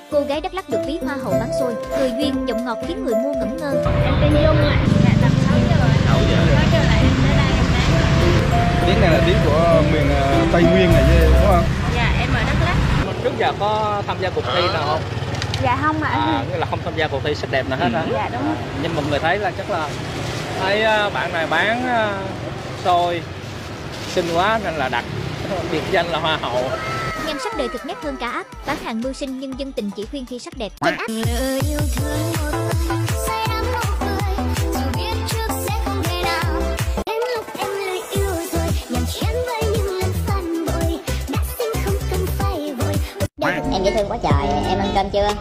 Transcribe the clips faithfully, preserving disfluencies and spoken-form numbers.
cô gái Đắk Lắk được ví hoa hậu bán xôi, cười duyên, giọng ngọt khiến người mua ngẩn ngơ. Em tên Dung ạ, dạ tầm sáu giờ rồi. sáu giờ. sáu giờ lại em tới đây em bán. Tiếng này là tiếng của miền Tây Nguyên này chứ, đúng không? Dạ em ở Đắk Lắk. Trước giờ có tham gia cuộc thi nào không? Dạ không ạ. À, nghĩa là không tham gia cuộc thi sắc đẹp nào hết hả? Dạ đúng. Nhưng mọi người thấy là chắc là thấy bạn này bán xôi xinh quá nên là đặt biệt danh là hoa hậu. Nhan sắc đời thực nét hơn cả áp, bán hàng mưu sinh nhưng dân tình chỉ khuyên khi sắc đẹp. Trên áp. Em dễ thương quá trời, em ăn cơm chưa?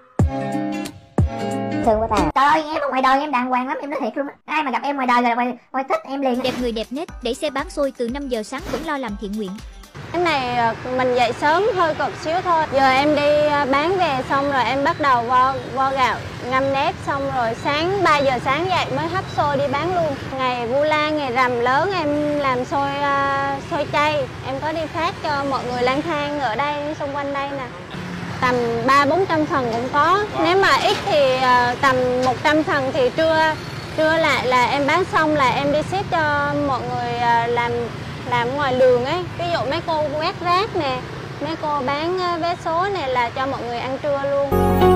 Thương quá ta. Trời ơi, em ở ngoài đời em đàng hoàng lắm, em nói thiệt luôn á. Ai mà gặp em ngoài đời rồi ngoài, ngoài thích em liền. Đẹp người đẹp nết, đẩy xe bán xôi từ năm giờ sáng vẫn lo làm thiện nguyện. Cái này mình dậy sớm hơi cực xíu thôi. Giờ em đi bán về xong rồi em bắt đầu vo, vo gạo, ngâm nếp xong rồi sáng ba giờ sáng dậy mới hấp xôi đi bán luôn. Ngày Vu Lan, ngày rằm lớn em làm xôi uh, xôi chay. Em có đi phát cho mọi người lang thang ở đây, xung quanh đây nè. Tầm ba bốn trăm phần cũng có. Wow. Nếu mà ít thì uh, tầm một trăm phần thì trưa trưa lại là em bán xong là em đi ship cho mọi người uh, làm làm ngoài đường ấy. Ví dụ mấy cô quét rác nè, mấy cô bán vé số này là cho mọi người ăn trưa luôn.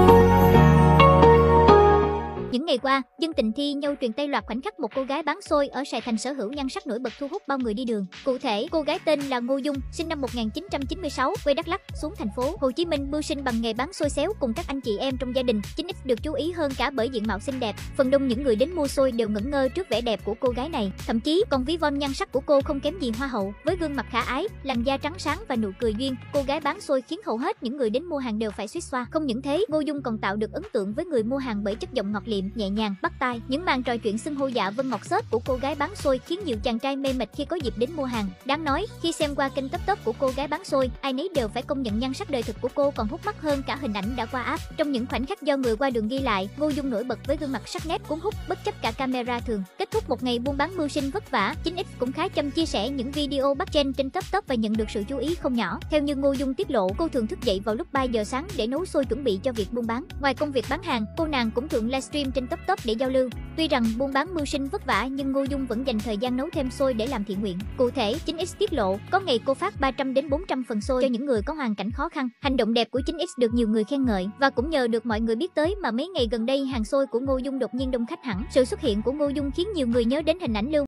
Những ngày qua, dân tình thi nhau truyền tay loạt khoảnh khắc một cô gái bán xôi ở Sài Thành sở hữu nhan sắc nổi bật thu hút bao người đi đường. Cụ thể, cô gái tên là Ngô Dung, sinh năm một nghìn chín trăm chín mươi sáu, quê Đắk Lắk, xuống thành phố Hồ Chí Minh mưu sinh bằng nghề bán xôi xéo cùng các anh chị em trong gia đình. chín x được chú ý hơn cả bởi diện mạo xinh đẹp. Phần đông những người đến mua xôi đều ngẩn ngơ trước vẻ đẹp của cô gái này, thậm chí còn ví von nhan sắc của cô không kém gì hoa hậu. Với gương mặt khả ái, làn da trắng sáng và nụ cười duyên, cô gái bán xôi khiến hầu hết những người đến mua hàng đều phải suýt xoa. Không những thế, Ngô Dung còn tạo được ấn tượng với người mua hàng bởi chất giọng ngọt liệm, nhẹ nhàng, bắt tai. Những màn trò chuyện xưng hô dạ vân ngọt xớt của cô gái bán xôi khiến nhiều chàng trai mê mệt khi có dịp đến mua hàng. Đáng nói, khi xem qua kênh Top Top của cô gái bán xôi, ai nấy đều phải công nhận nhan sắc đời thực của cô còn hút mắt hơn cả hình ảnh đã qua app. Trong những khoảnh khắc do người qua đường ghi lại, Ngô Dung nổi bật với gương mặt sắc nét cuốn hút bất chấp cả camera thường. Kết thúc một ngày buôn bán mưu sinh vất vả, chín x cũng khá chăm chia sẻ những video bắt trend trên Top Top và nhận được sự chú ý không nhỏ. Theo như Ngô Dung tiết lộ, cô thường thức dậy vào lúc ba giờ sáng để nấu xôi chuẩn bị cho việc buôn bán. Ngoài công việc bán hàng, cô nàng cũng thường livestream trên Top Top để giao lưu. Tuy rằng buôn bán mưu sinh vất vả nhưng Ngô Dung vẫn dành thời gian nấu thêm xôi để làm thiện nguyện. Cụ thể, chín x tiết lộ, có ngày cô phát ba trăm đến bốn trăm phần xôi cho những người có hoàn cảnh khó khăn. Hành động đẹp của chín x được nhiều người khen ngợi và cũng nhờ được mọi người biết tới mà mấy ngày gần đây hàng xôi của Ngô Dung đột nhiên đông khách hẳn. Sự xuất hiện của Ngô Dung khiến nhiều người nhớ đến hình ảnh lưu